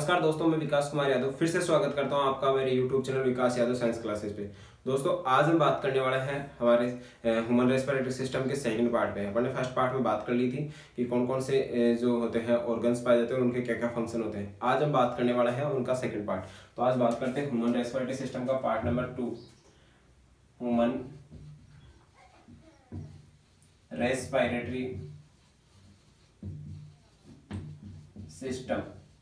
नमस्कार दोस्तों, मैं विकास कुमार यादव फिर से स्वागत करता हूं आपका मेरे YouTube channel Vikas Yadav science classes पे। दोस्तों आज हम बात करने वाले हैं हमारे ह्यूमन रेस्पिरेटरी सिस्टम के सेकंड पार्ट पे। अपने फर्स्ट पार्ट में बात कर ली थी कि कौन कौन से जो होते हैं ऑर्गन्स पाए जाते हैं और उनके क्या क्या फंक्शन होते हैं। आज हम बात करने वाले हैं उनका सेकंड पार्ट। तो आज बात करते हैं ह्यूमन रेस्पिरेटरी सिस्टम का part number 2, human respiratory system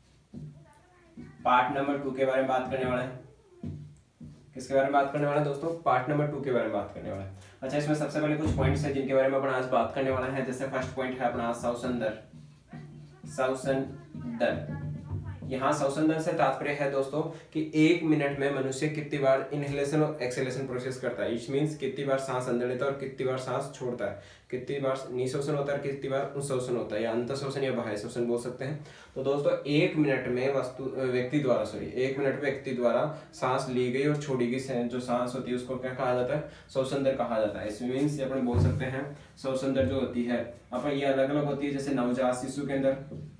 part number 2 के बारे में बात करने वाले हैं। किसके बारे में बात करने वाले हैं दोस्तों? पार्ट नंबर 2 के बारे में बात करने वाले हैं। अच्छा, इसमें सबसे पहले कुछ पॉइंट्स हैं जिनके बारे में अपन आज बात करने वाले हैं। जैसे फर्स्ट पॉइंट है अपना श्वसन दर। यहाँ श्वसन दर से तात्पर्य है दोस्तों कि 1 मिनट में मनुष्य कितनी बार इनहेलेशन और एक्सहेलेशन प्रोसेस करता है। इट मींस कितनी बार सांस अंदर लेता है और कितनी बार सांस छोड़ता है, कितनी बार निःश्वसन होता है, कितनी बार उत्श्वसन होता है, या अंतःश्वसन या बाह्य श्वसन बोल सकते हैं। तो दोस्तों 1 मिनट में व्यक्ति द्वारा सांस ली गई और छोड़ी गई जो सांस होती है उसको क्या कहा जाता है? श्वसन दर कहा जाता है। इसमें मीन्स अपन बोल सकते हैं श्वसन दर जो होती है अपन ये अलग अलग होती है। जैसे नवजात शिशु के अंदर,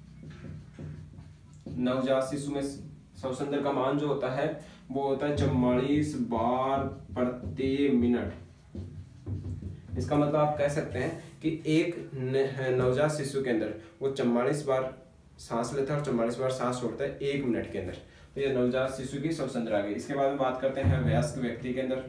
नवजात शिशु में श्वसन दर का मान जो होता है वो होता है 44 बार प्रति मिनट। इसका मतलब आप कह सकते हैं कि एक नवजात शिशु के अंदर वो 44 बार सांस लेता है और 44 बार सांस छोड़ता है 1 मिनट के अंदर। तो ये नवजात शिशु की श्वसन दर आ गई। इसके बाद में बात करते हैं वयस्क व्यक्ति के अंदर।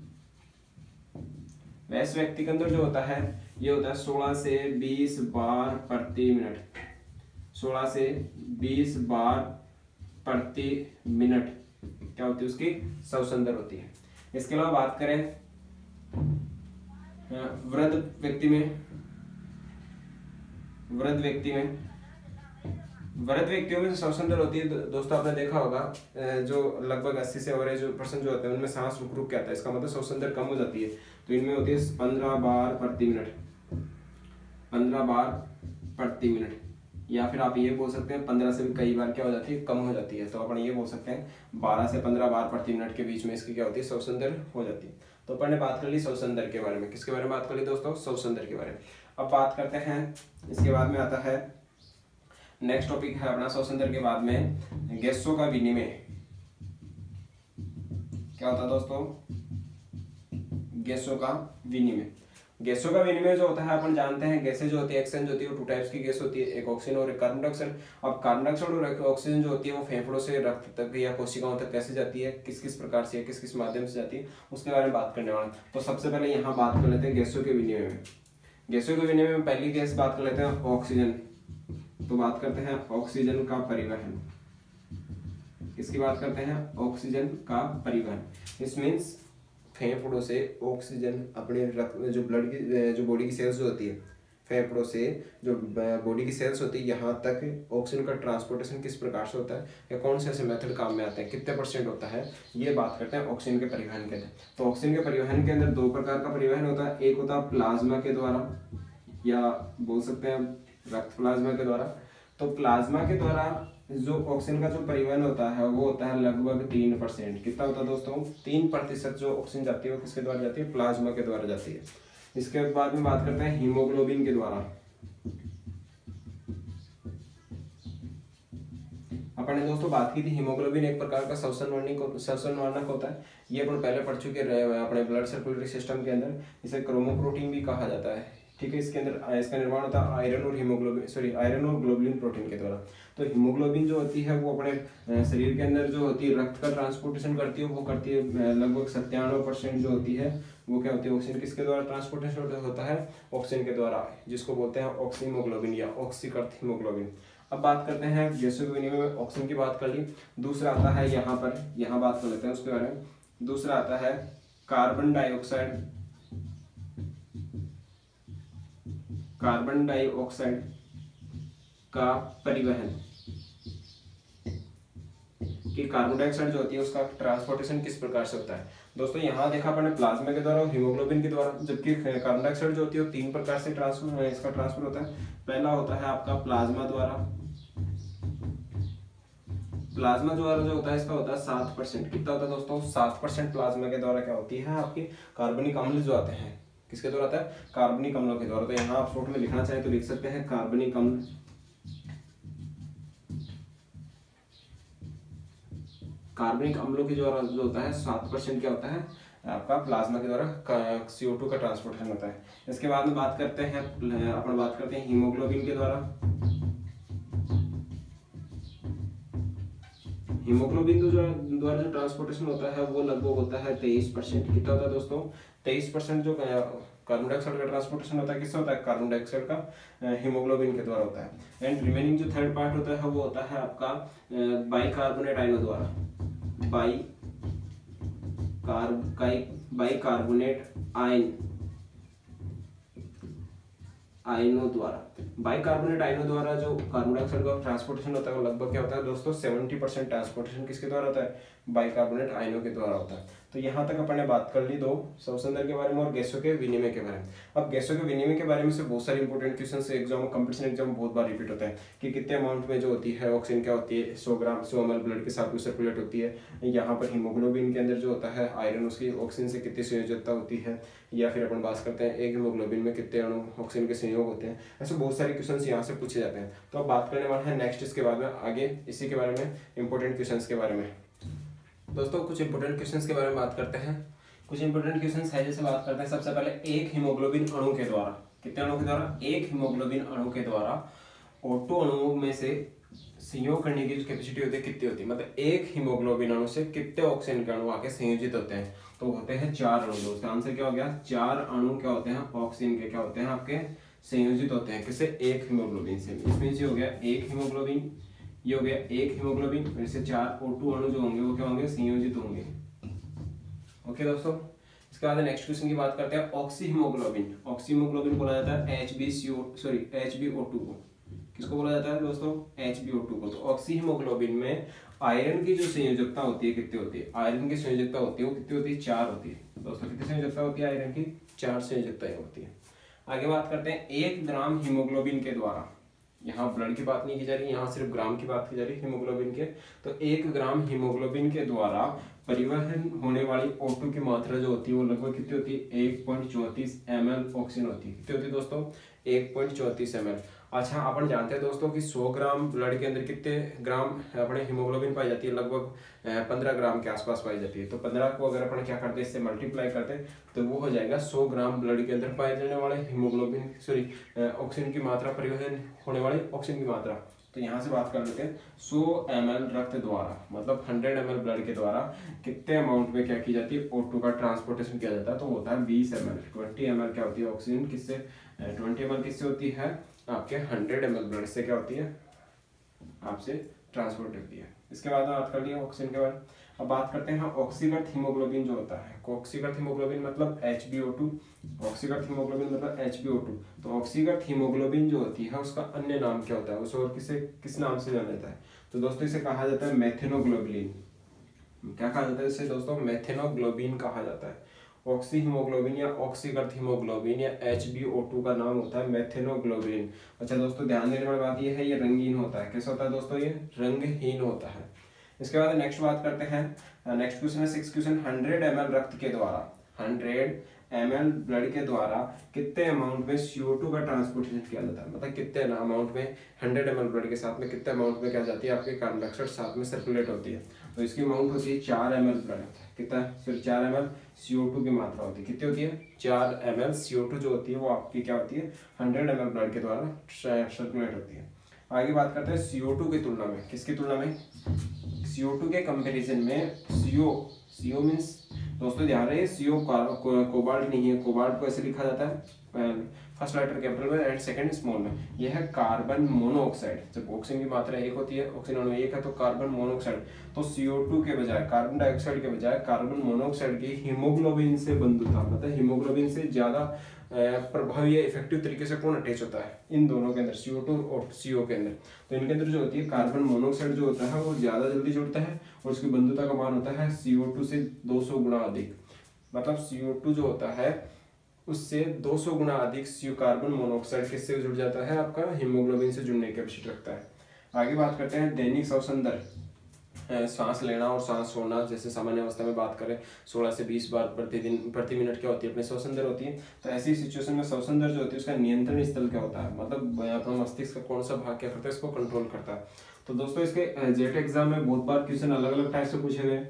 वयस्क व्यक्ति के अंदर जो होता है ये होता है 16 से 20 बार प्रति मिनट। 16 से 20 बार प्रति मिनट क्या होती है? उसकी श्वसन दर होती है। इसके अलावा बात करें वृद्ध व्यक्तियों में श्वसन दर होती है दोस्तों, आपने देखा होगा जो लगभग 80 से एवरेज % जो होते हैं उनमें सांस रुक रुक के आता है। इसका मतलब श्वसन दर कम हो जाती है। तो इनमें होती है 15 बार प्रति मिनट, 15 बार प्रति मिनट, या फिर आप ये बोल सकते हैं 15 से भी कई बार क्या हो जाती है? कम हो जाती है। तो अपन ये बोल सकते हैं 12 से 15 बार प्रति मिनट के बीच में इसकी क्या होती है? श्वसन दर हो जाती है। तो अपन ने बात कर ली श्वसन दर के बारे में। किसके बारे में बात कर ली दोस्तों? श्वसन दर के बारे में। अब बात करते हैं, इसके बाद में आता है नेक्स्ट टॉपिक है अपना श्वसन दर के बाद में गैसों का विनिमय। क्या होता है दोस्तों? गैसों का विनिमय। गैसों का विनिमय जो होता है अपन जानते हैं गैसें जो होती है एक्सचेंज होती है वो 2 टाइप्स की गैस होती है, एक ऑक्सीजन और एक कार्बन डाइऑक्साइड। अब कार्बन डाइऑक्साइड और ऑक्सीजन जो होती है वो फेफड़ों से रक्त तक या कोशिकाओं तक कैसे जाती है, किस किस प्रकार से, किस किस माध्यम से जाती है, उसके बारे में बात करने वाले हैं। तो सबसे पहले यहाँ बात कर लेते हैं गैसों के विनिमय में। गैसों के विनिमय में पहली गैस बात कर लेते हैं ऑक्सीजन। तो बात करते हैं ऑक्सीजन का परिवहन। किसकी बात करते हैं? ऑक्सीजन का परिवहन। इस मीन्स फेफड़ों से ऑक्सीजन अपने रक्त जो ब्लड की जो बॉडी की सेल्स जो होती है, फेफड़ों से जो बॉडी की सेल्स होती है यहाँ तक ऑक्सीजन का ट्रांसपोर्टेशन किस प्रकार से होता है या कौन से ऐसे मेथड काम में आते हैं, कितने % होता है, ये बात करते हैं ऑक्सीजन के परिवहन के अंदर। तो ऑक्सीजन के परिवहन के अंदर 2 प्रकार का परिवहन होता है। एक होता है प्लाज्मा के द्वारा या बोल सकते हैं रक्त प्लाज्मा के द्वारा। तो प्लाज्मा के द्वारा जो ऑक्सीजन का जो परिवहन होता है वो होता है लगभग 3%। कितना होता है दोस्तों? 3% जो ऑक्सीजन जाती है वो किसके द्वारा जाती है? प्लाज्मा के द्वारा जाती है। इसके बाद में बात करते हैं हीमोग्लोबिन के द्वारा। अपन ने दोस्तों बात की थी हीमोग्लोबिन एक प्रकार का श्वसन वर्णक होता है। ये अपन पहले पढ़ चुके रहे हैं अपने ब्लड सर्कुलेटरी सिस्टम के अंदर। इसे क्रोमोप्रोटीन भी कहा जाता है। ठीक है, इसके अंदर इसका निर्माण होता है आयरन और ग्लोबुलिन प्रोटीन के द्वारा। तो हीमोग्लोबिन जो होती है वो अपने शरीर के अंदर जो होती है रक्त का ट्रांसपोर्टेशन करती है, वो करती है लगभग 97% जो होती है वो क्या होती है? ऑक्सीजन किसके द्वारा ट्रांसपोर्टेशन होता है? ऑक्सीजन के द्वारा, जिसको बोलते हैं ऑक्सीमोग्लोबिन या ऑक्सीकृत हीमोग्लोबिन। अब बात करते हैं गैसों के विनिमय में ऑक्सीजन की बात कर ली। दूसरा आता है यहाँ बात कर लेते हैं उसके बारे में। दूसरा आता है कार्बन डाइऑक्साइड का परिवहन। कि कार्बन डाइऑक्साइड जो होती है उसका ट्रांसपोर्टेशन किस प्रकार से होता है। दोस्तों यहाँ देखा आपने प्लाज्मा के द्वारा और हीमोग्लोबिन के द्वारा, जबकि कार्बन डाइऑक्साइड जो होती है वो 3 प्रकार से ट्रांसफर होता है। पहला होता है आपका प्लाज्मा द्वारा। प्लाज्मा द्वारा जो होता है इसका होता है 7%। कितना होता है दोस्तों? 7% प्लाज्मा के द्वारा क्या होती है आपकी कार्बनिक अम्ल जो आते हैं। किसके द्वारा आता है? कार्बनिक अम्लों के द्वारा। तो यहाँ आप शॉर्ट में लिखना चाहें तो लिख सकते हैं कार्बनिक अम्ल कार्बनिक अम्लों के द्वारा जो होता है 7% क्या होता है आपका प्लाज्मा के द्वारा CO2 का ट्रांसपोर्टेशन होता है। इसके बाद में बात करते हैं अपन बात करते हैं हीमोग्लोबिन के द्वारा। हीमोग्लोबिन द्वारा जो ट्रांसपोर्टेशन होता है वो लगभग होता है 23%। कितना होता है दोस्तों 23% जो कार्बन डाइऑक्साइड का ट्रांसपोर्टेशन होता है किससे होता है कार्बन डाइऑक्साइड का हीमोग्लोबिन के द्वारा होता है। एंड रिमेनिंग जो थर्ड पार्ट होता है वो होता है आपका बाइकार्बोनेट आयनों द्वारा, बाइकार्बोनेट आयनों द्वारा। बाइकार्बोनेट आयनों द्वारा जो कार्बन डाइऑक्साइड का ट्रांसपोर्टेशन होता है वो लगभग क्या होता है दोस्तों 70% ट्रांसपोर्टेशन किसके द्वारा होता है बाइकार्बोनेट आयनों के द्वारा होता है। तो यहाँ तक अपन ने बात कर ली दो स्वसंदर के बारे में और गैसों के विनिमय के बारे में। अब गैसों के विनिमय के बारे में से बहुत सारे important question exam competition exam में बहुत बार रिपीट होता है कि कितने अमाउंट में जो होती है ऑक्सीजन क्या होती है 100 ग्राम 100 ml ब्लड के साथ में सर्कुलेट होती है। यहाँ पर हीमोग्लोबिन के अंदर जो होता है आयरन उसकी ऑक्सीजन से कितनी संयोजकता होती है, या फिर अपन बात करते हैं एक हीमोग्लोबिन में कितने अणु ऑक्सीजन के संयोग होते हैं। ऐसे बहुत सारे क्वेश्चन यहाँ से पूछे जाते हैं। तो अब बात करने वाले हैं नेक्स्ट इसके बाद में आगे इसी के बारे में इंपॉर्टेंट क्वेश्चन के बारे में। दोस्तों कुछ इंपॉर्टेंट क्वेश्चन के बारे में बात करते हैं। कुछ इंपॉर्टेंट क्वेश्चन है जैसे बात करते हैं सबसे पहले एक हीमोग्लोबिन अणु के द्वारा, कितने अणु के द्वारा एक हीमोग्लोबिन अणु के द्वारा O2 अणुओं में से संयोग करने की जो कैपेसिटी होती है कितनी होती है, मतलब एक हीमोग्लोबिन अणु से कितने ऑक्सीजन के अणु आके संयोजित होते हैं। तो होते हैं 4 अणु। दोस्तों आंसर क्या हो गया 4 अणु क्या होते हैं ऑक्सीजन के क्या होते हैं आपके संयोजित होते हैं किससे एक हीमोग्लोबिन से। इसमें ये हो गया एक हीमोग्लोबिन, ये हो गया एक हीमोग्लोबिन, फिर से 4 O2 अणु जो होंगे वो क्या होंगे संयोजित होंगे। ओके दोस्तों इसके बाद नेक्स्ट क्वेश्चन की बात करते हैं ऑक्सी हीमोग्लोबिन। ऑक्सी हीमोग्लोबिन बोला जाता है HbO2 को। किसको बोला जाता है दोस्तों HbO2 को। तो ऑक्सी हीमोग्लोबिन में आयरन की जो संयोजकता होती है कितनी होती है, आयरन की संयोजकता होती है वो कितनी होती है 4 होती है। दोस्तों कितनी संयोजकता होती है आयरन की 4 संयोजकताएं होती है। आगे बात करते हैं 1 ग्राम हीमोग्लोबिन के द्वारा, यहाँ ब्लड की बात नहीं की जा रही, यहाँ सिर्फ ग्राम की बात की जा रही हीमोग्लोबिन के। तो 1 ग्राम हीमोग्लोबिन के द्वारा परिवहन होने वाली O2 की मात्रा जो होती है वो लगभग कितनी होती है 1.34 ml ऑक्सीजन होती है। कितनी होती है दोस्तों 1.34 ml। अच्छा अपन जानते हैं दोस्तों कि 100 ग्राम ब्लड के अंदर कितने ग्राम अपने हीमोग्लोबिन पाई जाती है, लगभग 15 ग्राम के आसपास पाई जाती है। तो 15 को अगर अपन क्या करते हैं इससे मल्टीप्लाई करते हैं तो वो हो जाएगा 100 ग्राम ब्लड के अंदर पाए जाने वाले हीमोग्लोबिन ऑक्सीजन की मात्रा, परिवहन होने वाली ऑक्सीजन की मात्रा। तो यहाँ से बात कर लेते हैं 100 ml रक्त द्वारा, मतलब 100 ml ब्लड के द्वारा कितने अमाउंट में क्या की जाती है O2 का ट्रांसपोर्टेशन किया जाता है। तो होता है 20 ml 20 ml क्या होती है ऑक्सीजन किससे 20 ml किससे होती है आपके 100 ml ब्लड से क्या होती है आपसे ट्रांसपोर्ट होती है। इसके बाद बात कर लिया ऑक्सीजन के बारे में। अब बात करते हैं ऑक्सीकृत हीमोग्लोबिन जो होता है। ऑक्सीकृत हीमोग्लोबिन मतलब HbO2, ऑक्सीकृत हीमोग्लोबिन मतलब HbO2। तो ऑक्सीकृत हीमोग्लोबिन जो होती है उसका अन्य नाम क्या होता है, उसे और किस नाम से जाना जाता है। तो दोस्तों इसे कहा जाता है मेथिनोग्लोबिन। क्या कहा जाता है इसे दोस्तों मेथिनोग्लोबिन कहा जाता है। ऑक्सी हीमोग्लोबिन या ऑक्सीकृत हीमोग्लोबिन या HbO2 का नाम होता है मेथिनोग्लोबिन। अच्छा दोस्तों ध्यान देने वाली बात यह है ये रंगीन होता है। कैसा होता है दोस्तों ये रंगहीन होता है। इसके बाद नेक्स्ट बात करते हैं नेक्स्ट क्वेश्चन है 6 क्वेश्चन 100 ml रक्त के द्वारा 100 ml ब्लड के द्वारा कितने अमाउंट में CO2 का ट्रांसपोर्टेशन किया जाता है, मतलब कितने अमाउंट में 100 ml ब्लड के साथ में कितने अमाउंट में क्या जाती है आपके कार्बन डाइऑक्साइड साथ में सर्कुलेट होती है। तो इसकी अमाउंट होती है 4 ml ब्लड, कितना सिर्फ 4 ml CO2 की मात्रा होती है। कितनी होती है 4 ml CO2 जो होती है वो आपकी क्या होती है 100 ml ब्लड के द्वारा सर्कुलेट होती है। आगे बात करते हैं CO2 की तुलना में, किसकी तुलना में CO2 के कंपैरिजन में CO मींस दोस्तों ध्यान रहे CO कोबाल्ट नहीं है। कोबाल्ट को ऐसे लिखा जाता है फर्स्ट लेटर कैपिटल में एंड सेकंड स्मॉल में। यह है कार्बन मोनोऑक्साइड। जब ऑक्सीजन की मात्रा 1 होती है, ऑक्सीजन अणु 1 है तो कार्बन मोनोऑक्साइड। तो CO2 के बजाय कार्बन डाइऑक्साइड के बजाय कार्बन मोनोऑक्साइड की हीमोग्लोबिन से बंधुता, मतलब हीमोग्लोबिन से ज्यादा प्रभावी इफेक्टिव तरीके से कौन अटैच होता है इन दोनों के अंदर CO2 और CO के अंदर। तो इनके अंदर जो होती है कार्बन मोनोऑक्साइड जो होता है वो ज्यादा जल्दी जुड़ता है और उसकी बंधुता का मान होता है CO2 से 200 गुना अधिक। मतलब CO2 जो होता है उससे 200 गुना अधिक कार्बन मोनोऑक्साइड किससे जुड़ जाता है आपका हीमोग्लोबिन से जुड़ने की कैपेसिटी रखता है। आगे बात करते हैं दैनिक श्वसन दर। सांस लेना और सांस छोड़ना, जैसे सामान्य अवस्था में बात करें 16 से 20 बार प्रति मिनट क्या होती है, अपने श्वसन दर होती है। तो ऐसी सिचुएशन में श्वसन दर जो होती है उसका नियंत्रण स्थल क्या होता है, मतलब अपना मस्तिष्क का कौन सा भाग क्या करता है, इसको कंट्रोल करता है। तो दोस्तों इसके जेट एग्जाम में बहुत बार क्वेश्चन अलग अलग टाइप से पूछे गए।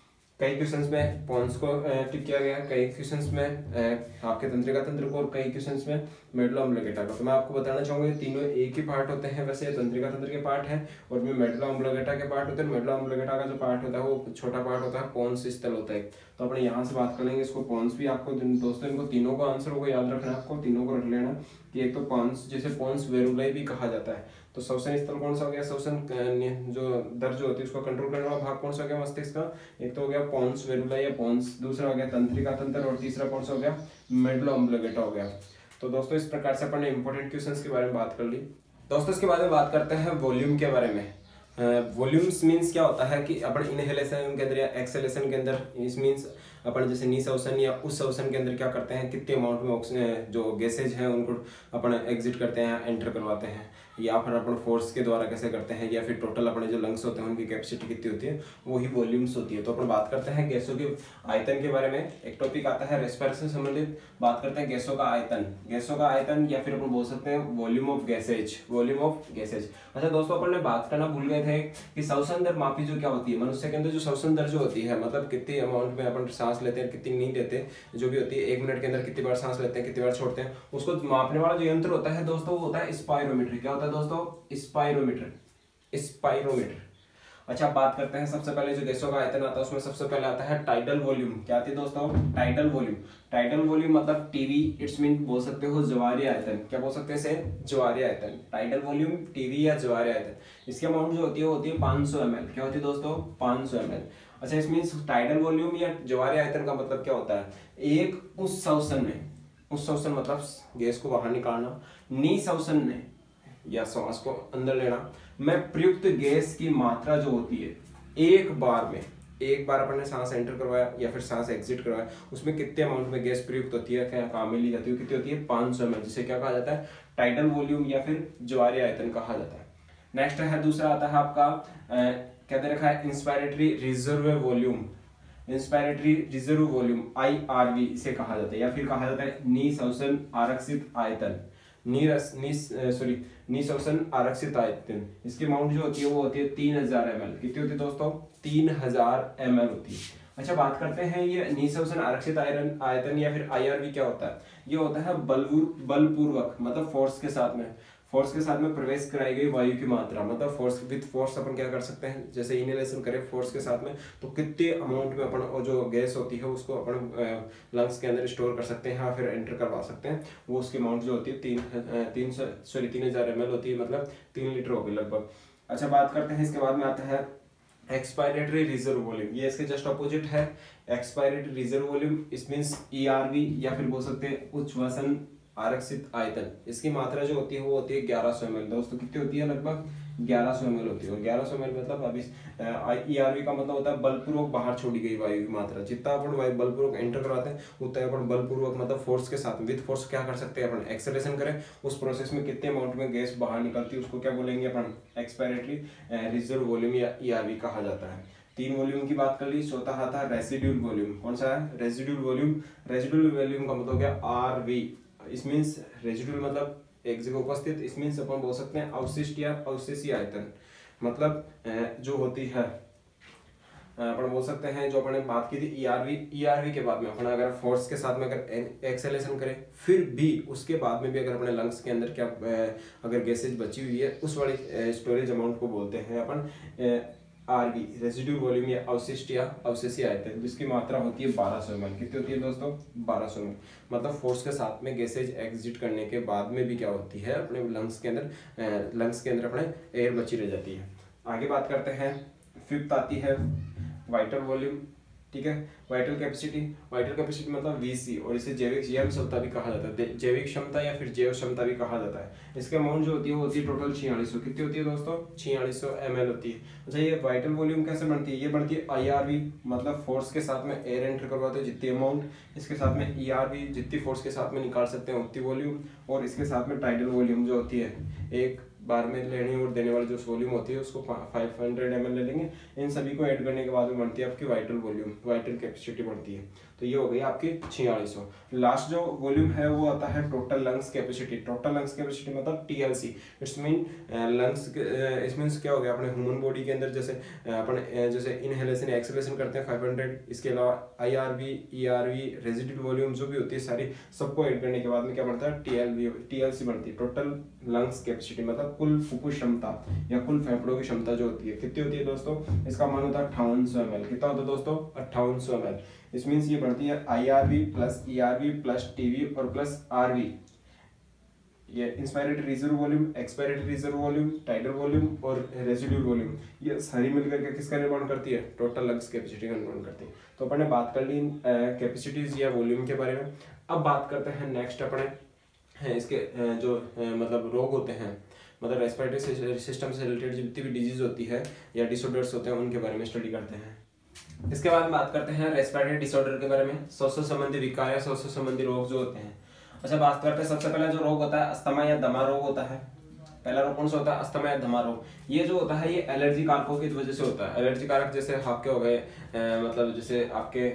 कई क्वेश्चंस में पॉन्स को टिक किया गया, कई क्वेश्चंस में आपके तंत्रिका तंत्र को, और कई क्वेश्चंस में मेडुला ऑब्लिगेटा को। तो मैं आपको बताना चाहूंगा ये तीनों एक ही पार्ट होते हैं। वैसे तंत्रिका तंत्र के पार्ट है और मेडुला ऑब्लिगेटा के पार्ट होते हैं। मेडुला ऑब्लिगेटा का जो पार्ट होता है वो छोटा पार्ट होता है, पॉन्स स्थल होता है। तो अपने यहाँ से बात कर लेंगे इसको। पॉन्स भी आपको दोस्तों इनको तीनों को आंसर को याद रखना है, आपको तीनों को रख लेना कि एक तो पॉन्स, जिसे पॉन्स वेरुलाई भी कहा जाता है। तो श्वसन स्थल कौन सा हो गया, श्वसन जो दर जो होती है उसको कंट्रोल करने वाला भाग कौन सा हो गया मस्तिष्क का, एक तो हो गया पॉन्स वेरुलाई या पॉन्स, दूसरा हो गया तंत्रिका तंत्र, और तीसरा कौन सा हो गया मेडुला ऑब्लिगेटा हो गया। तो दोस्तों इस प्रकार से अपन ने इंपॉर्टेंट क्वेश्चंस के बारे में बात कर ली। दोस्तों इसके बाद में बात करते हैं वॉल्यूम के बारे में। वॉल्यूम्स मीन्स क्या होता है कि अपन इनहेलेशन के अंदर या एक्सहेलेशन के अंदर, इस मीन्स अपन जैसे निःश्वासन या उच्छ्वासन के अंदर क्या करते हैं, कितने अमाउंट में ऑक्सीजन जो गैसेज हैं उनको अपन एग्जिट करते हैं, एंटर करवाते हैं, या फिर अपन फोर्स के द्वारा कैसे करते हैं, या फिर टोटल अपने जो लंग्स होते हैं उनकी कैपेसिटी कितनी होती है, वही वॉल्यूम्स होती है। तो अपन बात करते हैं गैसों के आयतन के बारे में। एक टॉपिक आता है रेस्पिरेशन से संबंधित, बात करते हैं गैसों का आयतन। गैसों का आयतन या फिर अपन बोल सकते हैं volume of gases, volume of gases. अच्छा दोस्तों अपन ने बात करना भूल गए थे कि श्वसन दर मापी जो क्या होती है, मनुष्य के अंदर जो श्वसन दर जो होती है, मतलब कितनी अमाउंट में अपन सांस लेते हैं, कितनी नहीं लेते, जो भी होती है 1 मिनट के अंदर कितनी बार सांस लेते हैं, कितनी बार छोड़ते हैं, उसको मापने वाला जो यंत्र होता है दोस्तों वो होता है स्पाइरोमीटर। क्या होता है दोस्तों, स्पाइरोमीटर, स्पाइरोमीटर। अच्छा बात करते हैं सबसे पहले जो गैसों का आयतन आता है उसमें सबसे पहले आता है टाइडल वॉल्यूम। क्या आती है दोस्तों, टाइडल वॉल्यूम। टाइडल वॉल्यूम मतलब टीवी, इट्स मीन बोल सकते हो ज्वारीय आयतन। क्या बोल सकते हैं इसे, ज्वारीय आयतन। टाइडल वॉल्यूम, टीवी या ज्वारीय आयतन। इसकी अमाउंट जो होती है वो होती है 500 ml। क्या होती है दोस्तों, 500 ml। अच्छा इस मीन्स टाइडल वॉल्यूम या ज्वारीय आयतन का मतलब क्या होता है, एक उच्छ्वासन में, उच्छ्वासन मतलब गैस को बाहर निकालना, निःश्वासन में या सांस को अंदर लेना में प्रयुक्त गैस की मात्रा जो होती है एक बार में, एक बार अपन ने सांस एंटर करवाया या फिर सांस एग्जिट करवाया, उसमें कितने अमाउंट में गैस प्रयुक्त होती है, क्या काम में ली जाती है, कितनी होती है, 500 ml, जिसे क्या कहा जाता है, टाइडल वॉल्यूम या फिर ज्वारीय आयतन कहा जाता है। नेक्स्ट है दूसरा आता है आपका क्या दे रखा है, inspiratory reserve volume. Inspiratory reserve volume IRV इसे कहा जाता है, या फिर कहा जाता है निःश्वसन आरक्षित आयतन। निःश्वसन आरक्षित आयतन। इसकी अमाउंट जो होती है वो होती है 3000 ml। कितनी होती है दोस्तों, 3000 ml होती है। अच्छा बात करते हैं ये निःश्वसन आरक्षित आयतन या फिर IRV क्या होता है। ये होता है बलपूर्वक मतलब फोर्स के साथ में, फोर्स के साथ में प्रवेश कराई गई वायु की मात्रा, मतलब फोर्स विद फोर्स अपन क्या कर सकते हैं, जैसे इनहेलेशन करें फोर्स के साथ में तो कितने अमाउंट में अपन जो गैस होती है उसको अपन लंग्स के अंदर स्टोर कर सकते हैं या फिर एंटर करवा सकते हैं, वो उसकी अमाउंट जो होती है 3000 ml होती है, मतलब 3 लीटर होगी लगभग। अच्छा बात करते हैं इसके बाद में आता है एक्सपायरेटरी रिजर्व वॉल्यूम। ये इसके जस्ट अपोजिट है, एक्सपायरेटरी रिजर्व वॉल्यूम। इस मींस ERV या फिर बोल सकते हैं उच्छ्वासन आरक्षित आयतन। इसकी मात्रा जो होती है वो होती है 1100 ml। दोस्तों कितनी होती है, लगभग 1100 ml होती है। और 1100 ml मतलब अभी ERV का मतलब होता है बलपूर्वक बाहर छोड़ी गई वायु की मात्रा। जितना अपन वायु बलपूर्वक एंटर करवाते हैं उतना अपन बलपूर्वक मतलब फोर्स के साथ विद फोर्स क्या कर सकते हैं, अपन एक्सेलरेशन करें, उस प्रोसेस में कितने अमाउंट में गैस बाहर निकलती है उसको क्या बोलेंगे अपन, एक्सपायरेटरी रिजर्व वॉल्यूम या ERV कहा जाता है। 3 वॉल्यूम की बात कर ली। चौथा आता है रेसिड्यूल वॉल्यूम। कौन सा है, रेसिड्यूल वॉल्यूम। रेसिड्यूल वॉल्यूम का मतलब हो गया RV। इस मीन्स रेसिड्यूल मतलब एक जगह उपस्थित, इस मीन्स अपन बोल सकते हैं अवशिष्ट या अवशेषीय आयतन, मतलब जो होती है अपन बोल सकते हैं, जो अपन बात की थी ERV के बाद में अपन अगर फोर्स के साथ में अगर एक्सेलेशन करें फिर भी उसके बाद में भी अगर अपने लंग्स के अंदर क्या अगर गैसेज बची हुई है उस वाली स्टोरेज अमाउंट को बोलते हैं अपन RV, रेसिड्यूल वॉल्यूम या अवशिष्ट या अवशेषीय आयतन, जिसकी मात्रा होती है 1200 ml। कितनी होती है दोस्तों, 1200 ml। मतलब फोर्स के साथ में गैसेज एग्जिट करने के बाद में भी क्या होती है, अपने लंग्स के अंदर अपने एयर बची रह जाती है। आगे बात करते हैं, 5th आती है वाइटल वॉल्यूम। ठीक है, वाइटल कैपेसिटी। वाइटल कैपेसिटी मतलब VC, और इसे जैविक क्षमता भी कहा जाता है, जैविक क्षमता या फिर जैव क्षमता भी कहा जाता है। इसके अमाउंट जो होती है वो होती है टोटल 4600। कितनी होती है दोस्तों, 4600 ml होती है। अच्छा ये वाइटल वॉल्यूम कैसे बढ़ती है, ये बढ़ती है IRV मतलब फोर्स के साथ में एयर एंटर करवाते हैं जितनी अमाउंट, इसके साथ में ERV जितनी फोर्स के साथ में निकाल सकते हैं उतनी वॉल्यूम, और इसके साथ में टाइडल वॉल्यूम जो होती है एक बार में लेने और देने वाली जो वॉल्यूम होती है उसको 500 ml ले लेंगे। इन सभी को ऐड करने के बाद में बनती है आपकी वाइटल वॉल्यूम, वाइटल कैपेसिटी बनती है। तो ये हो गई आपकी 4600। लास्ट जो वॉल्यूम है वो आता है total lungs capacity. Total lungs capacity मतलब TLC, इट्स मीन लंग्स, इस मीन्स क्या हो गया अपने ह्यूमन बॉडी के अंदर जैसे अपन जैसे इनहेलेशन एक्सहेलेशन करते हैं 500, इसके अलावा IRV ERV रेजिडुअल वॉल्यूम जो भी होती है सारी, सबको ऐड करने के बाद में क्या बनता है TLC बनती है, टोटल लंग्स कैपेसिटी मतलब कुल फुफ्फुस क्षमता या कुल फेफड़ों की क्षमता जो होती है कितनी होती है दोस्तों, इसका मान होता है 5800 ml। कितना होता है दोस्तों 5800 ml। इस मीन्स ये बढ़ती है IRV plus ERV plus TV और प्लस RV, ये inspiratory reserve volume, expiratory reserve volume, tidal volume और रेजिडुअल वॉल्यूम, ये सारी मिलकर के किसका निर्माण करती है, टोटल लंग्स कैपेसिटी का निर्माण करती है। तो अपन ने बात कर ली कैपेसिटीज या वॉल्यूम के बारे में। अब बात करते हैं नेक्स्ट अपने इसके जो मतलब रोग होते हैं, मतलब रेस्पिरेटरी सिस्टम से रिलेटेड जितनी भी डिजीज होती है या डिसऑर्डर्स होते हैं उनके बारे में स्टडी करते हैं। इसके बाद बात करते हैं रेस्पिरेटरी डिसऑर्डर के बारे में, सांसों संबंधी विकार या सांसों संबंधी रोग जो होते हैं। अच्छा बात करते हैं, सबसे पहला जो रोग होता है अस्थमा या दमा रोग होता है। पहला रोग कौन सा होता है, अस्थमा या दमा रोग। ये जो होता है ये एलर्जी कारकों की वजह से होता है। एलर्जी कारक जैसे आपके हो गए मतलब जैसे आपके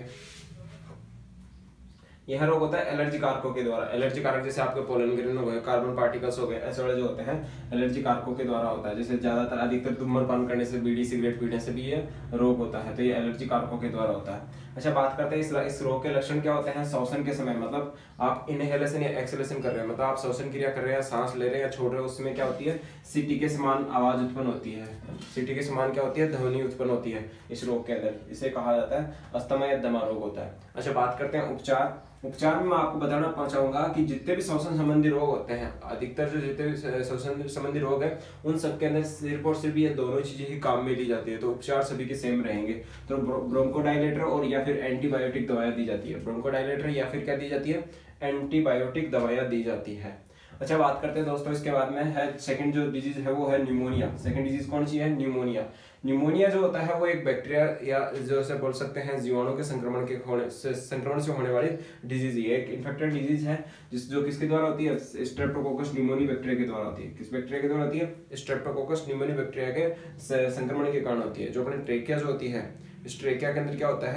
यह रोग होता है एलर्जी कारकों के द्वारा। एलर्जी कारक जैसे आपके पोलन ग्रेन हो गए, कार्बन पार्टिकल्स हो गए, ऐसे वाले जो होते हैं एलर्जी कारकों के द्वारा होता है। जैसे ज्यादातर अधिकतर धूम्रपान करने से, बीड़ी सिगरेट पीने से भी ये रोग होता है, तो ये एलर्जी कारकों के द्वारा होता है। अच्छा बात करते हैं इस रोग के लक्षण क्या होते हैं। श्वसन के समय मतलब आप इनहेलेशन या एक्सहेलेशन कर रहे हैं, मतलब आप श्वसन क्रिया कर रहे हैं, सांस ले रहे हैं या छोड़ रहे हैं, उसमें क्या होती है सीटी के समान आवाज उत्पन्न होती है। सीटी के समान क्या होती है, ध्वनि उत्पन्न होती है इस रोग के अंदर, इसे कहा जाता है अस्थमा या दमा रोग होता है। अच्छा बात करते हैं उपचार। उपचार में मैं आपको बताना चाहूंगा कि जितने भी श्वसन संबंधी रोग होते हैं, अधिकतर जो जितने भी श्वसन संबंधी रोग है उन सबके अंदर सिर्फ और सिर्फ ये दोनों चीजें ही काम में ली जाती है, तो उपचार सभी के सेम रहेंगे। तो ब्रोंकोडायलेटर और या फिर एंटीबायोटिक दवाइयां दी जाती है। ब्रोंकोडायलेटर या फिर क्या दी जाती है, एंटीबायोटिक दवाइयां दी जाती है। अच्छा बात करते हैं दोस्तों, इसके बाद में है सेकंड जो डिजीज है वो है न्यूमोनिया। सेकंड डिजीज कौन सी है, न्यूमोनिया। न्यूमोनिया जो होता है वो एक बैक्टीरिया या जो से बोल सकते हैं जीवाणु के संक्रमण से होने वाली डिजीज है। एक इन्फेक्टेड डिजीज है जो किसके द्वारा होती है, स्ट्रेप्टोकोकस न्यूमोनी बैक्टीरिया के द्वारा होती है। किस बैक्टीरिया के द्वारा होती है, स्ट्रेप्टोकोकस न्यूमोनी बैक्टीरिया के संक्रमण के कारण होती है। जो अपनी ट्रेकिया जो होती है, इस ट्रेकिया के अंदर क्या होता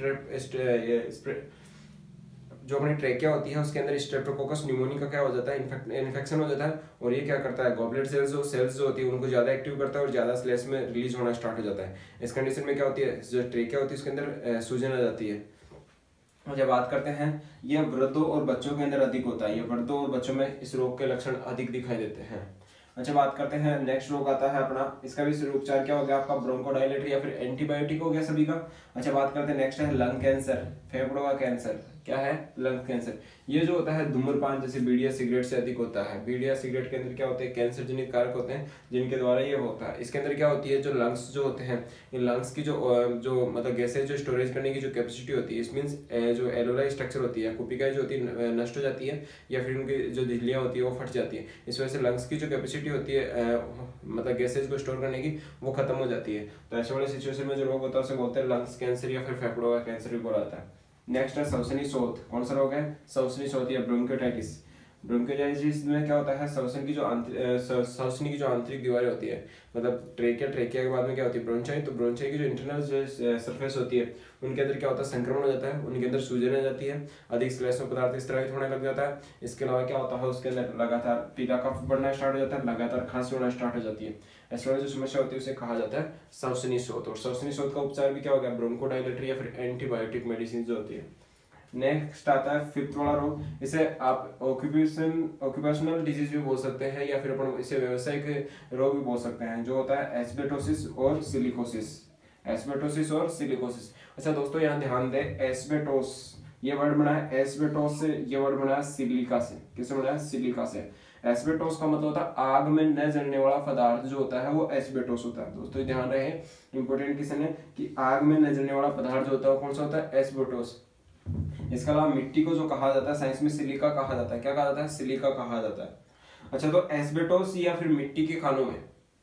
है, जो अपनी ट्रेकिया होती है उसके अंदर स्ट्रेप्टोकोकस न्यूमोनी का क्या हो जाता है, इन्फेक्शन हो जाता है। और ये क्या करता है, गॉबलेट सेल्स जो होती है उनको ज्यादा एक्टिव करता है और ज्यादा स्लेस में रिलीज होना स्टार्ट हो जाता है। इस कंडीशन में क्या होती है, जो ट्रेकिया होती है उसके अंदर सूजन आ जाती है। और जब बात करते हैं, यह वृद्धों और बच्चों के अंदर अधिक होता है। ये वृद्धों और बच्चों में इस रोग के लक्षण अधिक दिखाई देते हैं। अच्छा बात करते हैं, नेक्स्ट रोग आता है अपना, इसका भी उपचार क्या हो गया आपका, ब्रोंकोडायलेटर या फिर एंटीबायोटिक हो गया सभी का। अच्छा बात करते हैं, नेक्स्ट है लंग कैंसर, फेफड़ों का कैंसर। क्या है, लंग कैंसर। ये जो होता है धूम्रपान जैसे बीड़ी या सिगरेट से अधिक होता है। बीड़ी या सिगरेट के अंदर क्या होते हैं, कैंसर जनित कारक होते हैं जिनके द्वारा ये होता है। इसके अंदर क्या होती है, जो लंग्स जो होते हैं, इन लंग्स की जो मतलब गैसें जो स्टोरेज करने की जो कैपेसिटी होती है, इस मीन्स जो एलोलाई स्ट्रक्चर होती है, कुपिकाएं जो होती है नष्ट हो जाती है या फिर उनकी जो झिल्लियां होती है वो फट जाती है। इस वजह से लंग्स की जो कैपेसिटी होती है मतलब गैसेज को स्टोर करने की, वो खत्म हो जाती है। तो ऐसे वाले सिचुएशन में जो रोग होता है उसे बोलते हैं लंग्स कैंसर या फिर फेफड़ों का कैंसर भी बोला जाता है। नेक्स्ट है श्वसनी शोथ। कौन सा रोग है, श्वसनी शोथ या ब्रोंकियोटाइटिस। ब्रोंकियोटाइटिस में क्या होता है, श्वसन की जो श्वसनी की जो आंतरिक दीवारें होती है, मतलब ट्रेकिया के बाद में क्या होती है, ब्रोंचाई। तो ब्रोंचाई की जो इंटरनल जो सरफेस होती है उनके अंदर क्या होता है, संक्रमण हो जाता है, उनके अंदर सूजन आ जाती है, अधिक श्लेष्म पदार्थ स्रावित होने लग जाता है। इसके अलावा क्या होता है, उसके अंदर लगातार पीला कफ बढ़ना स्टार्ट हो जाता है, लगातार खांसी होना स्टार्ट हो जाती है। ऐसे वाली जो समस्या होती है उसे कहा जाता है श्वसनी शोथ। और श्वसनी शोथ का उपचार भी क्या हो गया, ब्रोंकोडायलेटर या फिर एंटीबायोटिक मेडिसिन जो होती है। नेक्स्ट आता है फिफ्थ वाला रोग। इसे आप ऑक्यूपेशनल डिजीज भी बोल सकते हैं या फिर अपन इसे व्यावसायिक रोग भी बोल सकते हैं, जो होता है एस्बेस्टोसिस और सिलिकोसिस। एस्बेस्टोसिस और सिलिकोसिस। अच्छा दोस्तों यहाँ ध्यान दें, एस्बेस्टोस ये वर्ड बना है एस्बेस्टोस से, ये वर्ड बना है सिलिका से। किससे बना है, सिलिका से। एस्बेस्टोस का मतलब होता है आग में न जलने वाला पदार्थ जो होता है वो एस्बेस्टोस होता है। दोस्तों ध्यान रहे, इंपॉर्टेंट क्वेश्चन है कि आग में न जलने वाला पदार्थ जो होता है वो कौन सा होता है, एस्बेस्टोस। इसके अलावा मिट्टी को जो कहा जाता है साइंस में सिलिका कहा जाता है। क्या कहा जाता है, सिलिका कहा जाता है। अच्छा तो एस्बेस्टोस या फिर मिट्टी के खानों में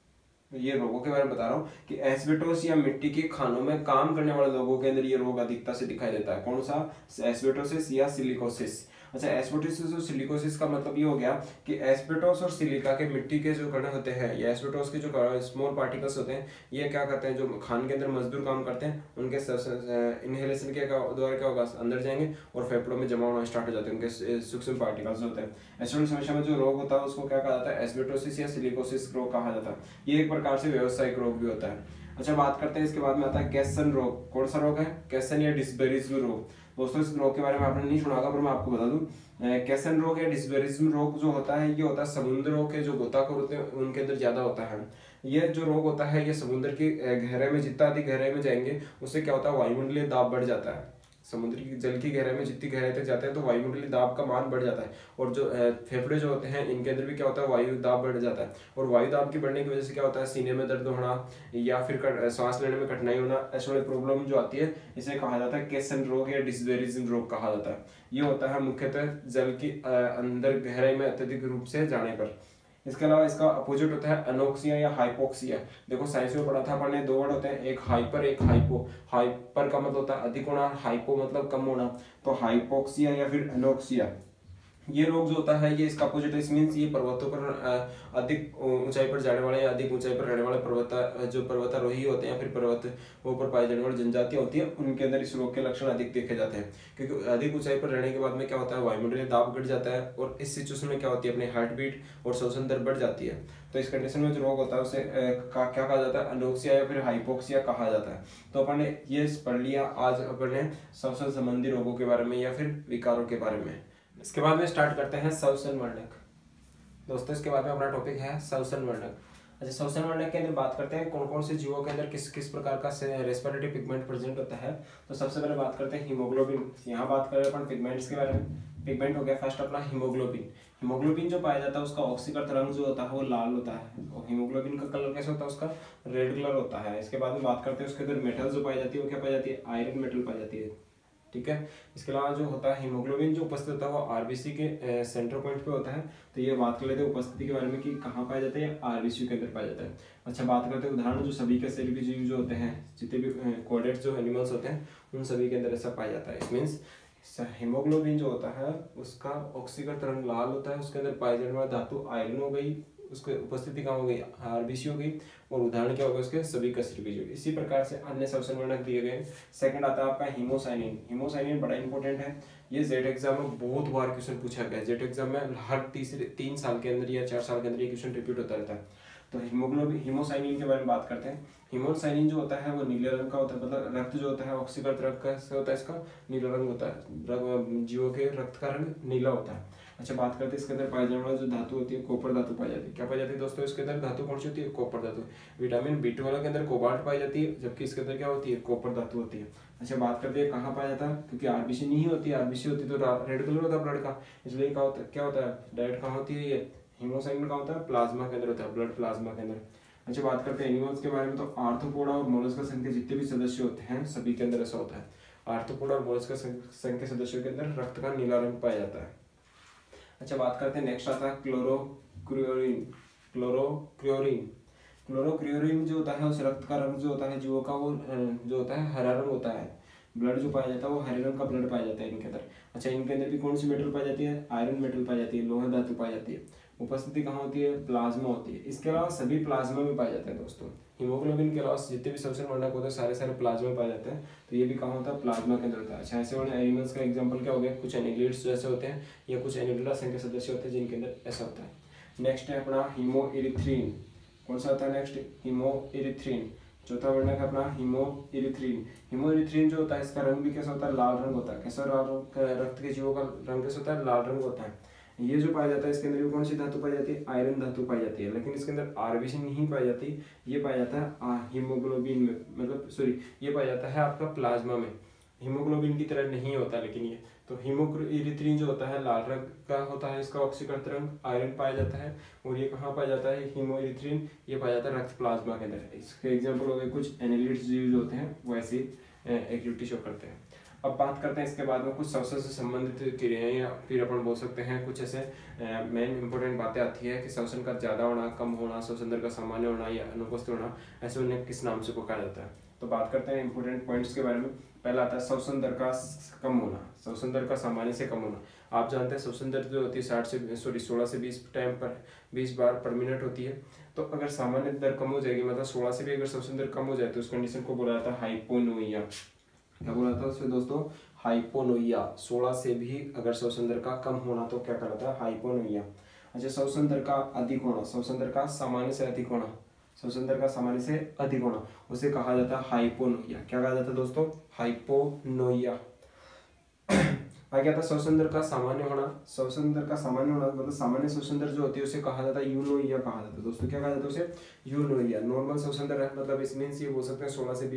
ये रोगों के बारे में बता रहा हूँ कि एस्बेस्टोस या मिट्टी के खानों में काम करने वाले लोगों के अंदर ये रोग अधिकता से दिखाई देता है। कौन सा? एस्बेस्टोसिस या सिलिकोसिस। अच्छा, एस्बेस्टोसिस और सिलिकोसिस का मतलब ये हो गया कि एस्बेस्टोस और सिलिका के मिट्टी के जो कण होते हैं या एस्बेस्टोस के जो स्मॉल पार्टिकल्स होते हैं, ये क्या करते हैं, जो खान के अंदर मजदूर काम करते हैं उनके इनहेलेशन के द्वारा क्या होगा, अंदर जाएंगे और फेफड़ों में जमा होना स्टार्ट हो जाते हैं, उनके सूक्ष्म पार्टिकल्स होते हैं। ऐसी समस्या में जो रोग होता है उसको क्या कहा जाता है? एस्बेस्टोसिस या सिलिकोसिस रोग कहा जाता है। ये एक प्रकार से व्यावसायिक रोग भी होता है। अच्छा, बात करते हैं इसके बाद में आता है कैसन रोग। कौन सा रोग है? कैसन या डिस्बेरिज्म रोग। दोस्तों, इस रोग के बारे में आपने नहीं सुना होगा पर मैं आपको बता दूं, कैसन रोग या डिस्बेरिज्म रोग जो होता है ये होता है समुद्रों के जो गोताखोर होते हैं उनके अंदर ज्यादा होता है। ये जो रोग होता है ये समुद्र की गहराई में, जितना अधिक गहराई में जाएंगे उससे क्या होता है, वायुमंडलीय दाब बढ़ जाता है। समुद्र की जल की गहराई में जितनी गहराई तक जाते हैं तो वायुमंडलीय दाब का मान बढ़ जाता है, और जो फेफड़े जो होते हैं इनके अंदर भी क्या होता है, वायु दाब बढ़ जाता है। और वायु दाब की बढ़ने की वजह से क्या होता है, सीने में दर्द होना या फिर सांस लेने में कठिनाई होना, ऐसे वाली प्रॉब्लम जो आती है इसे कहा जाता है कैसन रोग या डिस्बेरिज्म रोग कहा जाता है। ये होता है मुख्यतः जल की अंदर गहराई में अत्यधिक रूप से जाने पर। इसके अलावा इसका अपोजिट होता है अनोक्सिया या हाइपोक्सिया। देखो साइंस में पढ़ा था अपन ने, दो वर्ड होते हैं, एक हाइपर एक हाइपो। हाइपर का मतलब होता है अधिक होना, हाइपो मतलब कम होना। तो हाइपोक्सिया या फिर अनोक्सिया ये रोग जो होता है ये इसका अपोजिट है। मीन्स ये पर्वतों पर अधिक ऊंचाई पर जाने वाले या अधिक ऊंचाई पर रहने वाले जो पर्वतारोही होते हैं या फिर पर्वत ऊपर पाई जाने वाली जनजातियां होती है उनके अंदर इस रोग के लक्षण अधिक देखे जाते हैं। क्योंकि अधिक ऊंचाई पर रहने के बाद में क्या होता है, वायुमंडलीय दाब घट जाता है और इस सिचुएशन में क्या होती है, अपनी हार्ट बीट और श्वसन दर बढ़ जाती है। तो इस कंडीशन में जो रोग होता है उसे क्या कहा जाता है, अनोक्सिया या फिर हाइपोक्सिया कहा जाता है। तो अपन ने ये पढ़ लिया आज अपन ने श्वसन संबंधी रोगों के बारे में या फिर विकारों के बारे में। इसके बाद में स्टार्ट करते हैं श्वसन वर्णक। दोस्तों, इसके बाद में अपना टॉपिक है श्वसन वर्णक। अच्छा, श्वसन वर्णक के अंदर बात करते हैं कौन कौन से जीवों के अंदर किस किस प्रकार का रेस्पिरेटरी पिगमेंट प्रेजेंट होता है। तो सबसे पहले बात करते हैं हीमोग्लोबिन। यहाँ बात करें अपन पिगमेंट्स के बारे में। पिगमेंट हो गया फर्स्ट अपना हीमोग्लोबिन। हीमोग्लोबिन जो पाया जाता है उसका ऑक्सीकृत रंग जो होता है वो लाल होता है, और हीमोग्लोबिन का कलर कैसा होता है, उसका रेड कलर होता है। इसके बाद में बात करते हैं उसके अंदर मेटल जो पाई जाती है वो क्या पाई जाती है, आयरन मेटल पाई जाती है। ठीक है, इसके अलावा जो होता है हीमोग्लोबिन जो उपस्थित होता है वो आरबीसी के सेंटर पॉइंट पे होता है। तो ये बात कर लेते हैं उपस्थिति के बारे में कि कहाँ पाया जाता है, आरबीसी के अंदर पाया जाता है। अच्छा, बात करते हैं उदाहरण जो सभी के सेल जीव जो होते हैं, जितने भी कोडेड जो एनिमल्स होते हैं उन सभी के अंदर ऐसा पाया जाता है। इट मीन्स हीमोग्लोबिन जो होता है उसका ऑक्सीकृत रंग लाल होता है, उसके अंदर पाई जाने वाला धातु आयरन हो गई, उसकी उपस्थिति कहाँ हो गई, आरबीसी हो गई, और उदाहरण क्या होगा उसके, सभी कसरी बीज। इसी प्रकार से अन्य श्वसन वर्णक दिए गए। सेकंड आता है आपका हीमोसाइनिन। हीमोसाइनिन बड़ा इंपॉर्टेंट है, ये जेड एग्जाम में बहुत बार क्वेश्चन पूछा गया है। जेड एग्जाम में हर 3 साल के अंदर या 4 साल के अंदर ये क्वेश्चन रिपीट होता रहता है। तो हीमोग्लोबिन हीमोसाइनिन के बारे में बात करते हैं। हीमोसाइनिन जो होता है वो नीले रंग का होता है, मतलब रक्त जो होता है ऑक्सीकृत रक्त कैसे होता है, इसका नीला रंग होता है, जीवों के रक्त का रंग नीला होता है। अच्छा, बात करते हैं इसके अंदर पाए जाने वाला जो धातु होती है, कॉपर धातु पाई जाती है। क्या पाई जाती है दोस्तों, इसके अंदर धातु कौन सी होती है, कॉपर धातु। विटामिन B12 के अंदर कोबाल्ट पाई जाती है, जबकि इसके अंदर क्या होती है, कॉपर धातु होती है। अच्छा, बात करते हैं कहाँ पाया जाता है, क्योंकि आरबीसी नहीं होती, आरबीसी होती तो रेड कलर होता है ब्लड का, इसलिए क्या होता है, डायरेक्ट कहाँ होती है, ये हीमोसाइनिन का होता है, प्लाज्मा के अंदर होता है, ब्लड प्लाज्मा के अंदर। अच्छा, बात करते हैं एनिमल्स के बारे में। तो आर्थ्रोपोडा और मोलस्का संघ के जितने भी सदस्य होते हैं सभी के अंदर ऐसा होता है। आर्थ्रोपोडा और मोलस्का संघ के सदस्यों के अंदर रक्त का नीला रंग पाया जाता है। अच्छा, बात करते हैं नेक्स्ट आता है क्लोरोक्रियोरिन। क्लोरोक्रियोरिन जो होता है उस रक्त का रंग जो होता है जीवों का वो जो होता है हरा रंग होता है। ब्लड जो पाया जाता है वो हरे रंग का ब्लड पाया जाता है इनके अंदर। अच्छा, इनके अंदर भी कौन सी मेटल पाई जाती है, आयरन मेटल पाई जाती है, लोहा धातु पाई जाती है। उपस्थिति कहाँ होती है, प्लाज्मा होती है। इसके अलावा सभी प्लाज्मा में पाए जाते हैं दोस्तों। हीमोग्लोबिन के अलावा जितने भी श्वसन वर्णक होते हैं सारे प्लाज्मा में पाए जाते हैं, तो ये भी कहाँ होता है, प्लाज्मा के अंदर होता है। अच्छा, ऐसे वाले एनिमल्स का एग्जांपल क्या हो गया, कुछ एनिलिड्स जैसे होते हैं या कुछ एनिलिडा संघ के सदस्य होते हैं जिनके अंदर ऐसा होता है। नेक्स्ट है अपना हीमोइरिथ्रिन। कौन सा आता है नेक्स्ट, हीमोइरिथ्रिन। चौथा वर्णक है अपना हीमोइरिथ्रिन। हीमोइरिथ्रिन जो होता है इसका रंग भी कैसा होता है, लाल रंग होता है। कैसा लाल रंग, रक्त के जीवों का रंग कैसा होता है, लाल रंग होता है। ये जो पाया जाता है इसके अंदर भी कौन सी धातु पाई जाती है, आयरन धातु पाई जाती है, लेकिन इसके अंदर आरबीसी नहीं पाई जाती। ये पाया जाता है हीमोग्लोबिन में, मतलब सॉरी ये पाया जाता है आपका प्लाज्मा में। हीमोग्लोबिन की तरह नहीं होता लेकिन ये तो हीमोइरिथ्रिन जो होता है लाल रंग का होता है, इसका ऑक्सीकृत रंग आयरन पाया जाता है। और ये कहाँ पाया जाता है, हीमोइरिथ्रिन ये पाया जाता है रक्त प्लाज्मा के अंदर। इसके एग्जाम्पल हो गए कुछ एनिलिड्स जीव जो होते हैं वो ऐसी एक्टिविटी शो करते हैं। अब बात करते हैं इसके बाद में कुछ श्वसन से संबंधित क्रियाएं, या फिर अपन बोल सकते हैं कुछ ऐसे मेन इंपॉर्टेंट बातें आती है कि श्वसन का ज़्यादा होना, कम होना, श्वसन दर का सामान्य होना या अनुपस्थित होना, ऐसे उन्हें किस नाम से पुकारा जाता है। तो बात करते हैं इंपॉर्टेंट पॉइंट्स के बारे में। पहला आता है श्वसन दर का कम होना, श्वसन दर का सामान्य से कम होना। आप जानते हैं श्वसन दर जो होती है 16 से 20 बार पर मिनट होती है। तो अगर सामान्य दर कम हो जाएगी, मतलब 16 से भी अगर श्वसन दर कम हो जाए तो उस कंडीशन को बोला जाता है हाइपोनोइया। क्या बोला जाता है उससे दोस्तों? हाइपोनोइया। 16 से भी अगर श्वसन दर का कम होना तो क्या कहलाता है? हाइपोनोइया। अच्छा, श्वसन दर का अधिक होना, श्वसन दर का सामान्य से अधिक होना, श्वसन दर का सामान्य से अधिक होना, उसे कहा जाता है हाइपोनोइया। क्या कहा जाता है दोस्तों? हाइपोनोइया। आगे आता है श्वसन दर का सामान्य होना। श्वसन दर का सामान्य होना मतलब सामान्य श्वसन दर जो होती है उसे कहा जाता है यूनोइया कहा जाता है दोस्तों। क्या कहा जाता है उसे? यूनोइया। नॉर्मल श्वसन दर है, मतलब इस मीन्स ये बोल सकते हैं 16 से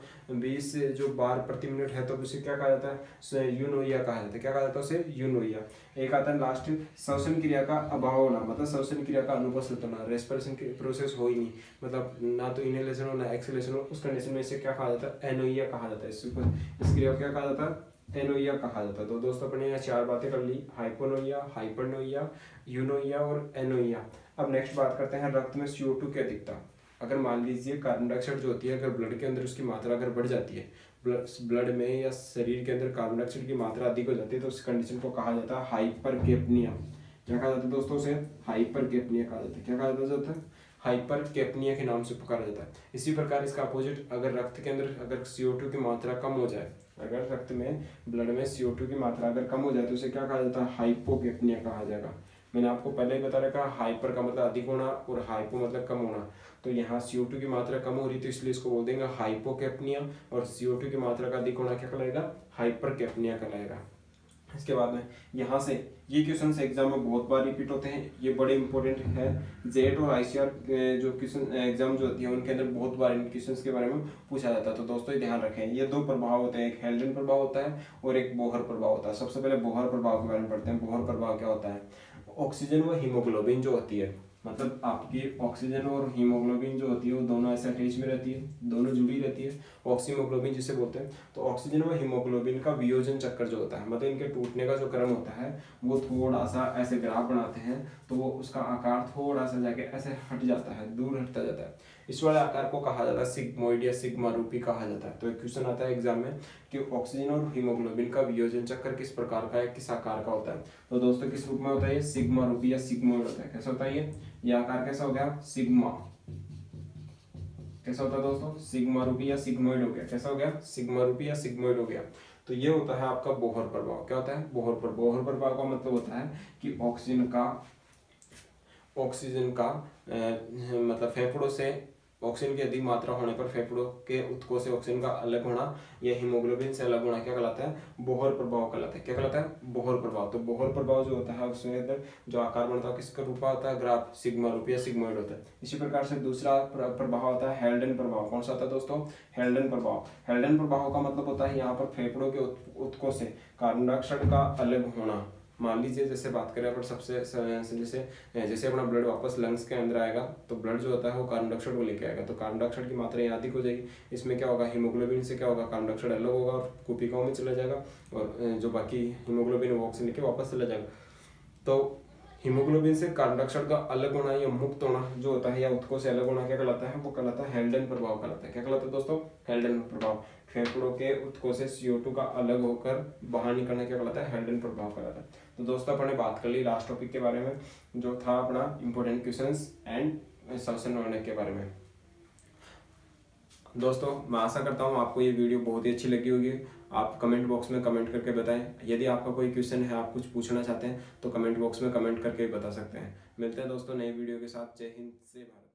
20 जो बार प्रति मिनट है, तो उसे क्या कहा जाता है? यूनोइया कहा जाता है। क्या कहा जाता है उसे? यूनोइया। एक आता है लास्ट, श्वसन क्रिया का अभाव होना, मतलब श्वसन क्रिया का अनुपस्थित होना, रेस्पिरेशन की प्रोसेस हो ही नहीं, मतलब ना तो इनहेलेशन हो ना एक्सहेलेशन हो, उस कंडीशन में इसे क्या कहा जाता है? एनोइया कहा जाता है। इस क्रिया को क्या कहा जाता है? एनोइया कहा जाता है। तो दोस्तों अपने यहाँ 4 बातें कर ली, हाइपोनोइया, हाइपरनोइया, यूनोइया और एनोइया। अब नेक्स्ट बात करते हैं रक्त में CO2 की अधिकता। अगर मान लीजिए कार्बन डाइऑक्साइड जो होती है, अगर ब्लड के अंदर उसकी मात्रा अगर बढ़ जाती है, ब्लड में या शरीर के अंदर कार्बन डाइऑक्साइड की मात्रा अधिक हो जाती है, तो उस कंडीशन को कहा जाता है हाइपरकेप्निया। क्या कहा जाता है दोस्तों उसे? हाइपरकेप्निया कहा जाता है। क्या कहा जाता है? हाइपरकेप्निया के नाम से पुकारा जाता है। इसी प्रकार इसका अपोजिट, अगर रक्त के अंदर अगर CO2 की मात्रा कम हो जाए, अगर रक्त में ब्लड में CO2 की मात्रा अगर कम हो जाए तो उसे क्या कहा जाता है? हाइपोकेप्निया कहा जाएगा। मैंने आपको पहले ही बता रखा, हाइपर का मतलब अधिक होना और हाइपो मतलब कम होना। तो यहाँ CO2 की मात्रा कम हो रही तो इसलिए इसको बोल देंगे हाइपोकेप्निया, और CO2 की मात्रा का अधिक होना क्या कहलाएगा? हाइपरकेप्निया कहलाएगा। इसके बाद में यहाँ से ये क्वेश्चन एग्जाम में बहुत बार रिपीट होते हैं, ये बड़े इंपॉर्टेंट है। जेट और ICR जो क्वेश्चन एग्जाम जो होती है उनके अंदर बहुत बार इन क्वेश्चंस के बारे में पूछा जाता है। तो दोस्तों ये ध्यान रखें, ये 2 प्रभाव होते हैं, एक हेल्डन प्रभाव होता है और एक बोहर प्रभाव होता है। सबसे पहले बोहर प्रभाव के बारे में पढ़ते हैं। बोहर प्रभाव क्या होता है? ऑक्सीजन व हीमोग्लोबिन जो होती है, मतलब आपकी ऑक्सीजन और हीमोग्लोबिन जो होती है वो दोनों ऐसे अटैच में रहती है, दोनों जुड़ी रहती है, ऑक्सीमोग्लोबिन जिसे बोलते हैं। तो ऑक्सीजन व हीमोग्लोबिन का वियोजन चक्कर जो होता है, मतलब इनके टूटने का जो क्रम होता है वो थोड़ा सा ऐसे ग्राफ बनाते हैं, तो वो उसका आकार थोड़ा सा जाके ऐसे हट जाता है, दूर हटता जाता है। इस वाले आकार को कहा जाता है सिग्मोइड या सिग्मा रूपी कहा जाता है। तो एक क्वेश्चन आता है एग्जाम में कि ऑक्सीजन और हीमोग्लोबिन का वियोजन चक्कर किस प्रकार का है, किस आकार का होता है। तो दोस्तों किस रूप में होता है? ये सिग्मा रूपी या सिग्मोइड होता है। कैसा होता है ये आकार कैसा हो गया? सिग्मा। कैसा होता है दोस्तों? सिग्मा रूपी या सिग्मोइड हो गया। कैसा हो गया? सिग्मा रूपी या सिग्मोइड हो गया। तो ये होता है आपका बोहर प्रभाव। क्या होता है? बोहर प्रभाव का मतलब होता है कि ऑक्सीजन का मतलब फेफड़ों से ऑक्सीजन की अधिक मात्रा होने पर फेफड़ों के ऊतकों से ऑक्सीजन का अलग होना या हीमोग्लोबिन से अलग होना क्या कहलाता है? बोहर प्रभाव कहलाता है। क्या कहलाता है? बोहर प्रभाव। तो बोहर प्रभाव जो होता है उसके अंदर जो आकार बनता है किसका रूप होता है? ग्राफ, सिग्मा रूपी या सिग्मोइड होता है। इसी प्रकार से दूसरा प्रभाव होता है हेल्डन प्रभाव। कौन सा होता है दोस्तों? हेल्डन प्रभाव। हेल्डन प्रभाव का मतलब होता है यहाँ पर फेफड़ों के ऊतकों से कार्बन डाइऑक्साइड का अलग होना। मान लीजिए जैसे बात करें अपन जैसे अपना ब्लड वापस लंग्स के अंदर आएगा तो ब्लड जो होता है वो कार्बन डाइऑक्साइड को लेके आएगा, तो कार्बन डाइऑक्साइड की मात्रा यहाँ अधिक हो जाएगी। इसमें क्या होगा? हीमोग्लोबिन से क्या होगा? कार्बन डाइऑक्साइड अलग होगा और कोशिकाओं में चला जाएगा, और जो बाकी हीमोग्लोबिन वो ऑक्सीजन लेके वापस चला जाएगा। तो हीमोग्लोबिन से कार्बन डाइऑक्साइड का अलग होना या मुक्त होना जो होता है या ऊतकों से अलग होना क्या कहलाता है? वो कहलाता है हेल्डन प्रभाव कहलाता है। क्या कहलाता है दोस्तों? हेल्डन प्रभाव। फेफड़ों के ऊतकों से CO2 का अलग होकर बाहर निकलना क्या कहलाता है? हेल्डन प्रभाव कहलाता है। तो दोस्तों अपने बात कर ली लास्ट टॉपिक के बारे में जो था अपना इंपॉर्टेंट क्वेश्चंस एंड श्वसन वर्णक के बारे में। दोस्तों मैं आशा करता हूँ आपको ये वीडियो बहुत ही अच्छी लगी होगी। आप कमेंट बॉक्स में कमेंट करके बताएं। यदि आपका कोई क्वेश्चन है, आप कुछ पूछना चाहते हैं तो कमेंट बॉक्स में कमेंट करके बता सकते हैं। मिलते हैं दोस्तों नई वीडियो के साथ। जय हिंद, जय भारत।